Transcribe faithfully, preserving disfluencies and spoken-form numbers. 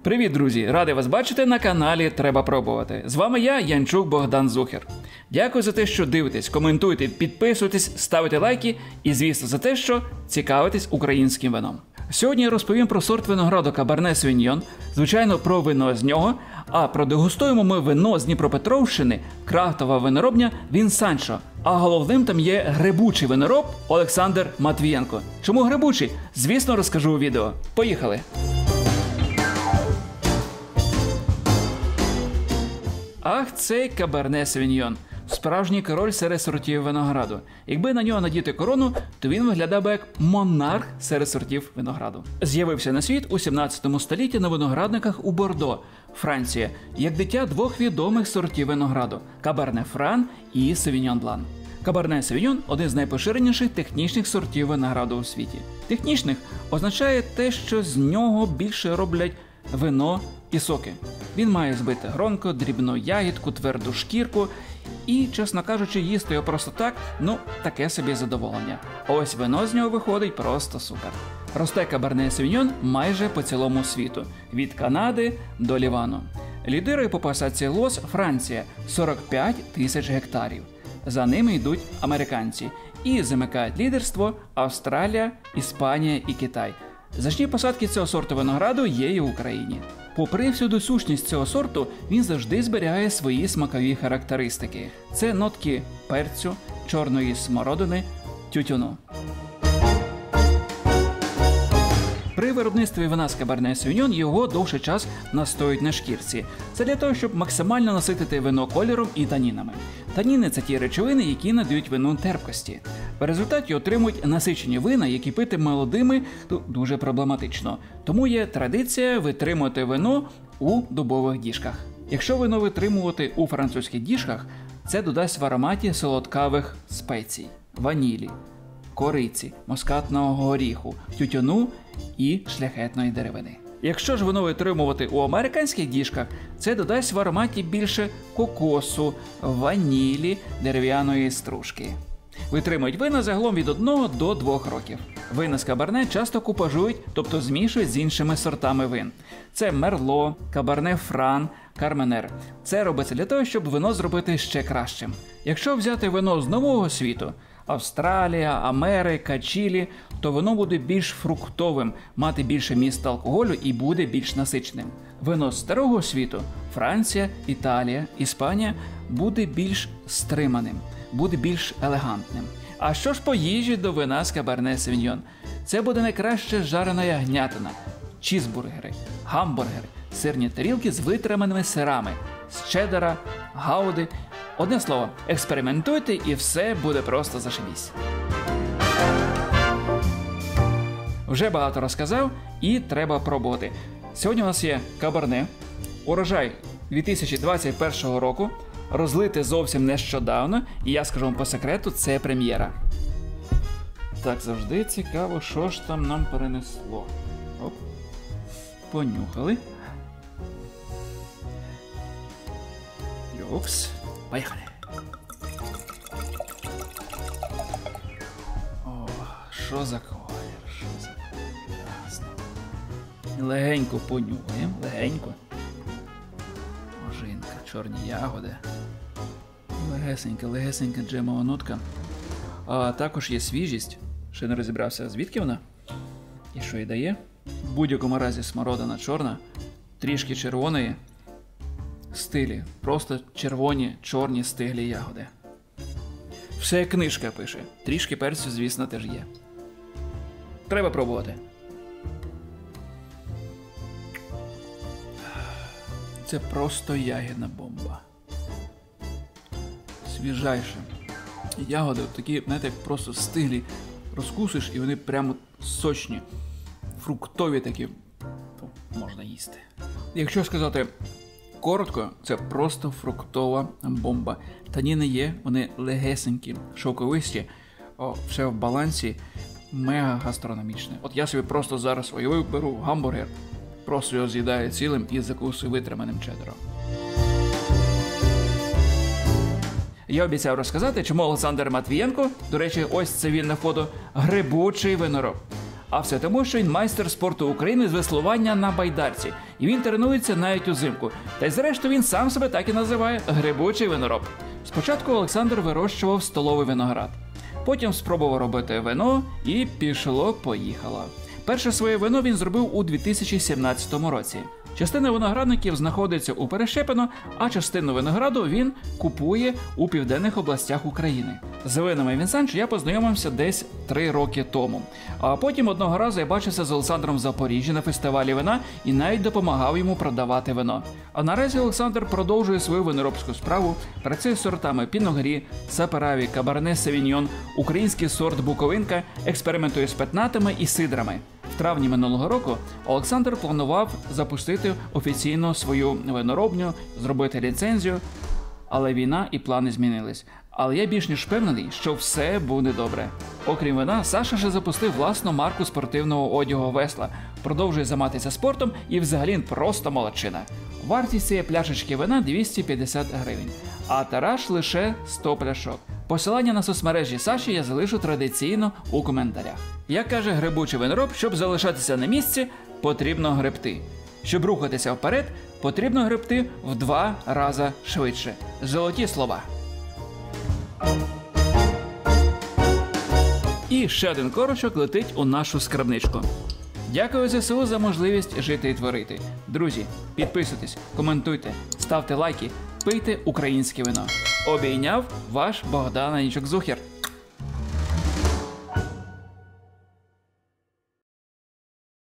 Привіт, друзі! Радий вас бачити на каналі Треба пробувати. З вами я, Янчук Богдан Зухер. Дякую за те, що дивитесь, коментуєте, підписуєтесь, ставите лайки і, звісно, за те, що цікавитесь українським вином. Сьогодні я розповім про сорт винограду Кабарне Совіньйон, звичайно, про вино з нього, а продегустуємо ми вино з Дніпропетровщини, крафтова виноробня Вінсанчо. А головним там є грибучий винороб Олександр Матвієнко. Чому грибучий? Звісно, розкажу у відео. Поїхали! Ах, цей Кабарне Совіньйон. Справжній король серед сортів винограду. Якби на нього надіти корону, то він виглядав би як монарх серед сортів винограду. З'явився на світ у сімнадцятому столітті на виноградниках у Бордо, Франція, як дитя двох відомих сортів винограду – Кабарне Фран і Совіньйон Блан. Кабарне Совіньйон – один з найпоширеніших технічних сортів винограду у світі. Технічних означає те, що з нього більше роблять вино і соки. Він має збите гронко, дрібну ягідку, тверду шкірку і, чесно кажучи, їсти його просто так, ну, таке собі задоволення. А ось вино з нього виходить просто супер. Росте Кабарне Совіньйон майже по цілому світу, від Канади до Лівану. Лідирує по посадці лоз Франція – сорок п'ять тисяч гектарів. За ними йдуть американці. І замикають лідерство Австралія, Іспанія і Китай. Значні посадки цього сорту винограду є і в Україні. Попри всю досущність цього сорту, він завжди зберігає свої смакові характеристики. Це нотки перцю, чорної смородини, тютюну. При виробництві вина з Кабарне Совіньйон його довший час настоюють на шкірці. Це для того, щоб максимально наситити вино кольором і танінами. Таніни – це ті речовини, які надають вину терпкості. В результаті отримують насичені вина, які пити молодими дуже проблематично. Тому є традиція витримувати вино у дубових діжках. Якщо вино витримувати у французьких діжках, це додасть в ароматі солодкавих спецій, ванілі, кориці, мускатного горіху, тютюну і шляхетної деревини. Якщо ж вино витримувати у американських діжках, це додасть в ароматі більше кокосу, ванілі, дерев'яної стружки. Витримують вина загалом від одного до двох років. Вина з Кабарне часто купажують, тобто змішують з іншими сортами вин. Це Мерло, Кабарне Фран, Карменер. Це робиться для того, щоб вино зробити ще кращим. Якщо взяти вино з нового світу – Австралія, Америка, Чилі, то воно буде більш фруктовим, мати більше міста алкоголю і буде більш насиченим. Вино з старого світу – Франція, Італія, Іспанія – буде більш стриманим, буде більш елегантним. А що ж по їжі до вина з Кабарне Совіньйон? Це буде найкраще жарена ягнятина, чізбургери, гамбургери, сирні тарілки з витриманими сирами, з чеддера, гауди. Одне слово, експериментуйте і все буде просто зашибісь. Вже багато розказав і треба пробувати. Сьогодні у нас є Кабарне, урожай дві тисячі двадцять першого року, розлите зовсім нещодавно, і я скажу вам по секрету, це прем'єра. Так, завжди цікаво, що ж там нам перенесло. Оп. Понюхали. Йопс. Поїхали. О, що за колір, що за колір, ясно. Легенько понюхаємо, легенько. Ожинка, чорні ягоди. Легесенька, легесенька джемова нотка. А також є свіжість, ще не розібрався, звідки вона і що їй дає. В будь-якому разі смородина чорна, трішки червоної. Стилі. Просто червоні, чорні стиглі ягоди. Все як книжка пише. Трішки перцю, звісно, теж є. Треба пробувати. Це просто ягідна бомба. Свіжайше. Ягоди такі, знаєте, як просто стиглі. Розкусиш і вони прямо сочні. Фруктові такі. Можна їсти. Якщо сказати коротко, це просто фруктова бомба. Таніни є, вони легесенькі, шовковисті, о, все в балансі, мега гастрономічне. От я собі просто зараз уявив, беру гамбургер, просто його з'їдаю цілим і закусую витриманим чеддером. Я обіцяв розказати, чому Олександр Матвієнко, до речі, ось це він на фото, грибучий винороб. А все тому, що він майстер спорту України з веслування на байдарці. І він тренується навіть узимку. Та й зрештою він сам себе так і називає – грибучий винороб. Спочатку Олександр вирощував столовий виноград. Потім спробував робити вино і пішло-поїхало. Перше своє вино він зробив у дві тисячі сімнадцятому році. Частина виноградників знаходиться у Перещепино, а частину винограду він купує у південних областях України. З винами Вінсанчо я познайомився десь три роки тому. А потім одного разу я бачився з Олександром в Запоріжжі на фестивалі вина і навіть допомагав йому продавати вино. А наразі Олександр продовжує свою виноробську справу, працює з сортами Піно-Грі, Сапераві, Кабарне Савіньйон, український сорт Буковинка, експериментує з петнатами і сидрами. В травні минулого року Олександр планував запустити офіційно свою виноробню, зробити ліцензію, але війна і плани змінились. Але я більш ніж впевнений, що все буде добре. Окрім вина, Саша ще запустив власну марку спортивного одягу «Весла», продовжує займатися спортом і взагалі просто молодчина. Вартість цієї пляшечки вина двісті п'ятдесят гривень, а тираж лише сто пляшок. Посилання на соцмережі Саші я залишу традиційно у коментарях. Як каже грибучий винороб, щоб залишатися на місці, потрібно гребти. Щоб рухатися вперед, потрібно гребти в два рази швидше. Золоті слова. І ще один корочок летить у нашу скарбничку. Дякую ЗСУ за можливість жити і творити. Друзі, підписуйтесь, коментуйте, ставте лайки, пийте українське вино. Обійняв ваш Богдан Анічок-Зухер.